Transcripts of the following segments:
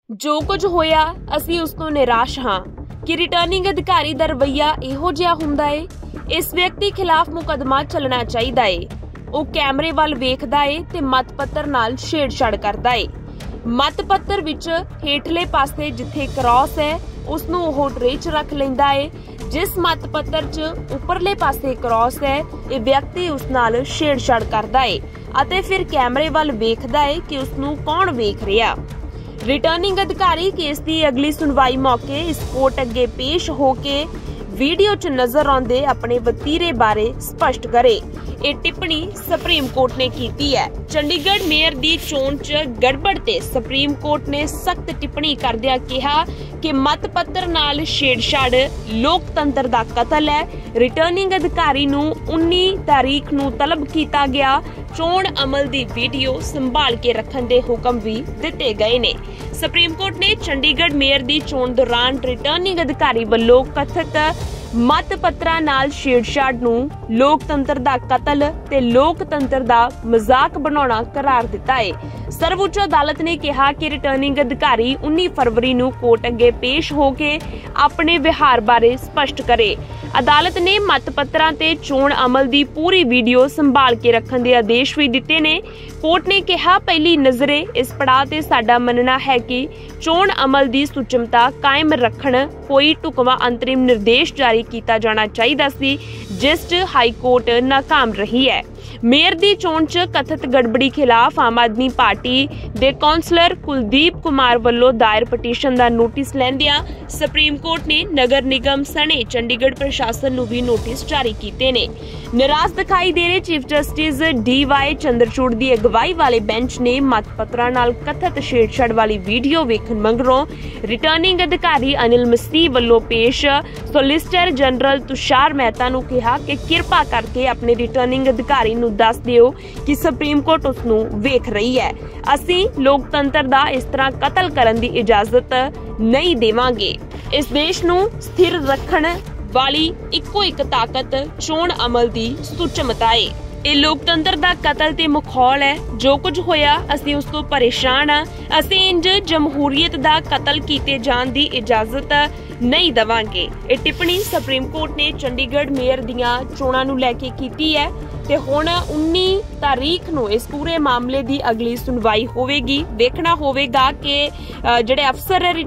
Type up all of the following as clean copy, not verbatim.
ਜੋ ਕੁਝ ਹੋਇਆ ਅਸੀਂ ਉਸ ਤੋਂ ਨਿਰਾਸ਼ ਹਾਂ ਕਿ ਰਿਟਰਨਿੰਗ ਅਧਿਕਾਰੀ ਦਾ ਰਵੱਈਆ ਇਹੋ ਜਿਹਾ ਹੁੰਦਾ ਏ। ਇਸ ਵਿਅਕਤੀ ਖਿਲਾਫ ਮੁਕੱਦਮਾ ਚੱਲਣਾ ਚਾਹੀਦਾ ਏ। ਉਹ ਕੈਮਰੇ ਵੱਲ ਵੇਖਦਾ ਏ ਤੇ ਮਤ ਪੱਤਰ ਨਾਲ ਛੇੜਛਾੜ ਕਰਦਾ ਏ। ਮਤ ਪੱਤਰ ਵਿੱਚ ਹੇਠਲੇ ਪਾਸੇ ਜਿੱਥੇ ਕ੍ਰਾਸ ਹੈ ਉਸ ਨੂੰ ਉਹ ਟਰੇ 'ਚ ਰੱਖ ਲੈਂਦਾ ਏ। ਜਿਸ ਮਤ ਪੱਤਰ 'ਚ ਉੱਪਰਲੇ ਪਾਸੇ ਕ੍ਰਾਸ ਹੈ ਇਹ ਵਿਅਕਤੀ ਉਸ ਨਾਲ ਛੇੜਛਾੜ ਕਰਦਾ ਏ ਅਤੇ ਫਿਰ ਕੈਮਰੇ ਵੱਲ ਵੇਖਦਾ ਏ ਕਿ ਉਸ ਨੂੰ ਕੌਣ ਵੇਖ ਰਿਹਾ। ਰਿਟਰਨਿੰਗ ਅਧਿਕਾਰੀ ਕੇਸ ਦੀ ਅਗਲੀ ਸੁਣਵਾਈ ਮੌਕੇ ਇਸ ਕੋਰਟ ਅੱਗੇ ਪੇਸ਼ ਹੋ ਕੇ ਵੀਡੀਓ 'ਚ ਨਜ਼ਰ ਆਉਂਦੇ ਆਪਣੇ ਵਤੀਰੇ ਬਾਰੇ ਸਪਸ਼ਟ ਕਰੇ। ਇਹ ਟਿੱਪਣੀ ਸੁਪਰੀਮ ਕੋਰਟ ਨੇ ਕੀਤੀ ਹੈ। ਚੰਡੀਗੜ੍ਹ ਮੇਅਰ ਦੀ ਚੋਣ 'ਚ ਗੜਬੜ ਤੇ ਸੁਪਰੀਮ ਕੋਰਟ ਨੇ ਸਖਤ ਟਿੱਪਣੀ ਕਰਦਿਆਂ ਕਿਹਾ ਕਿ ਮਤ ਪੱਤਰ ਨਾਲ ਛੇੜਛਾੜ ਲੋਕਤੰਤਰ ਦਾ ਕਤਲ ਹੈ। ਰਿਟਰਨਿੰਗ ਅਧਿਕਾਰੀ ਨੂੰ 19 ਤਾਰੀਖ ਨੂੰ ਤਲਬ ਕੀਤਾ ਗਿਆ। ਚੋਣ ਅਮਲ ਦੀ ਵੀਡੀਓ ਸੰਭਾਲ ਕੇ ਰੱਖਣ ਦੇ ਹੁਕਮ ਵੀ ਦਿੱਤੇ ਗਏ ਨੇ। ਸੁਪਰੀਮ ਕੋਰਟ ਨੇ ਚੰਡੀਗੜ੍ਹ ਮੇਅਰ ਦੀ ਚੋਣ ਦੌਰਾਨ ਰਿਟਰਨਿੰਗ ਅਧਿਕਾਰੀ ਵੱਲੋਂ ਕਥਿਤ ਮਤ ਪੱਤਰਾਂ ਨਾਲ ਛੇੜਛਾੜ ਨੂੰ ਲੋਕਤੰਤਰ ਦਾ ਕਤਲ ਤੇ ਲੋਕਤੰਤਰ ਦਾ ਮਜ਼ਾਕ ਬਣਾਉਣਾ ਕਰਾਰ ਦਿੱਤਾ ਹੈ। ਸਰਵਉੱਚ ਅਦਾਲਤ ਨੇ ਕਿਹਾ ਕਿ ਰਿਟਰਨਿੰਗ ਅਧਿਕਾਰੀ 19 ਫਰਵਰੀ ਨੂੰ ਕੋਰਟ ਅੱਗੇ ਪੇਸ਼ ਹੋ ਕੇ ਆਪਣੇ ਵਿਹਾਰ ਬਾਰੇ ਸਪਸ਼ਟ ਕਰੇ। ਅਦਾਲਤ ਨੇ ਮਤ ਪੱਤਰਾਂ ਤੇ ਚੋਣ ਅਮਲ ਦੀ ਪੂਰੀ ਵੀਡੀਓ ਸੰਭਾਲ ਕੇ ਰੱਖਣ ਦੇ ਆਦੇਸ਼ ਵੀ ਦਿੱਤੇ ਨੇ। ਕੋਰਟ ਨੇ ਕਿਹਾ, ਪਹਿਲੀ ਨਜ਼ਰੇ ਇਸ ਪੜਾਅ ਤੇ ਸਾਡਾ ਮੰਨਣਾ ਹੈ ਕਿ ਚੋਣ ਅਮਲ ਦੀ ਸੁਚਮਤਾ ਕਾਇਮ ਰੱਖਣ ਕੋਈ ਢੁਕਵਾਂ ਅੰਤਰਿਮ ਨਿਰਦੇਸ਼ ਜਾਰੀ ਕੀਤਾ ਜਾਣਾ ਚਾਹੀਦਾ ਸੀ, ਜਿਸ 'ਚ ਹਾਈ ਕੋਰਟ ਨਾਕਾਮ ਰਹੀ ਹੈ। ਮੇਅਰ ਦੀ ਚੋਣ 'ਚ ਕਥਿਤ ਗੜਬੜੀ ਖਿਲਾਫ ਆਮ ਆਦਮੀ ਪਾਰਟੀ ਦੇ ਕੌਂਸਲਰ ਕੁਲਦੀਪ ਕੁਮਾਰ ਵੱਲੋਂ ਦਾਇਰ ਪਟੀਸ਼ਨ ਦਾ ਨੋਟਿਸ ਲੈਂਦਿਆਂ ਸੁਪਰੀਮ ਕੋਰਟ ਨੇ ਨਗਰ ਨਿਗਮ ਸਣੇ ਚੰਡੀਗੜ੍ਹ ਪ੍ਰਸ਼ਾਸਨ ਨੂੰ ਵੀ ਨੋਟਿਸ ਜਾਰੀ ਕੀਤੇ ਨੇ। ਨਾਰਾਜ਼ ਦਿਖਾਈ ਦੇ ਰਹੇ ਚੀਫ ਜਸਟਿਸ ਡੀ.ਵਾਈ. ਚੰਦਰਚੂੜ ਦੀ ਅਗਵਾਈ ਵਾਲੇ ਬੈਂਚ ਨੇ ਮਤ ਪੱਤਰਾਂ ਨਾਲ ਕਥਿਤ ਛੇੜਛਾੜ ਵਾਲੀ ਵੀਡੀਓ ਵੇਖਣ ਮਗਰੋਂ ਰਿਟਰਨਿੰਗ ਅਧਿਕਾਰੀ ਅਨਿਲ ਮਸੀਹ ਵੱਲੋਂ ਪੇਸ਼ ਸੋਲਿਸਿਟਰ ਜਨਰਲ ਤੁਸ਼ਾਰ ਮਹਿਤਾ ਨੂੰ ਕਿਹਾ ਕਿ ਕਿਰਪਾ ਕਰਕੇ ਆਪਣੇ ਰਿਟਰਨਿੰਗ ਅਧਿਕਾਰੀ ਨੂੰ ਦੱਸ ਦਿਓ ਕਿ ਸੁਪਰੀਮ ਕੋਰਟ ਉਸ ਨੂੰ ਵੇਖ ਰਹੀ ਹੈ। ਅਸੀਂ ਲੋਕਤੰਤਰ ਦਾ ਇਸ ਤਰ੍ਹਾਂ ਕਤਲ ਕਰਨ ਦੀ ਇਜਾਜ਼ਤ ਨਹੀਂ ਦੇਵਾਂਗੇ। ਇਸ ਦੇਸ਼ ਨੂੰ ਸਥਿਰ ਰੱਖਣ ਵਾਲੀ ਇੱਕੋ ਇੱਕ ਤਾਕਤ ਚੋਣ ਅਮਲ ਦੀ ਸੁਚਮਤਾ ਹੈ। ਇਹ ਲੋਕਤੰਤਰ ਦਾ ਕਤਲ ਤੇ ਮਖੌਲ ਹੈ। ਜੋ ਕੁਝ ਹੋਇਆ ਅਸੀਂ ਉਸ ਤੋਂ ਪਰੇਸ਼ਾਨ ਹਾਂ। ਅਸੀਂ ਇੰਜ ਜਮਹੂਰੀਅਤ ਦਾ ਕਤਲ ਕੀਤੇ ਜਾਣ ਦੀ ਇਜਾਜ਼ਤ ਨਹੀਂ ਦੇਵਾਂਗੇ। ਇਹ ਟਿੱਪਣੀ ਸੁਪਰੀਮ ਕੋਰਟ ਨੇ ਚੰਡੀਗੜ੍ਹ ਮੇਅਰ ਦੀਆਂ ਚੋਣਾਂ ਨੂੰ ਲੈ ਕੇ ਕੀਤੀ ਹੈ ਤੇ ਹੁਣ 19 ਤਾਰੀਖ ਨੂੰ ਇਸ ਪੂਰੇ ਮਾਮਲੇ ਦੀ ਅਗਲੀ ਸੁਣਵਾਈ ਹੋਵੇਗੀ। ਦੇਖਣਾ ਹੋਵੇਗਾ ਕਿ ਜਿਹੜੇ ਅਫਸਰ ਹੈ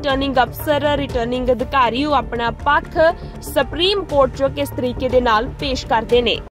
ਰਿਟਰਨਿੰਗ ਅਧਿਕਾਰੀ ਉਹ ਆਪਣਾ ਪੱਖ ਸੁਪਰੀਮ ਕੋਰਟ 'ਚ ਕਿਸ ਤਰੀਕੇ ਦੇ ਨਾਲ ਪੇਸ਼ ਕਰਦੇ ਨੇ।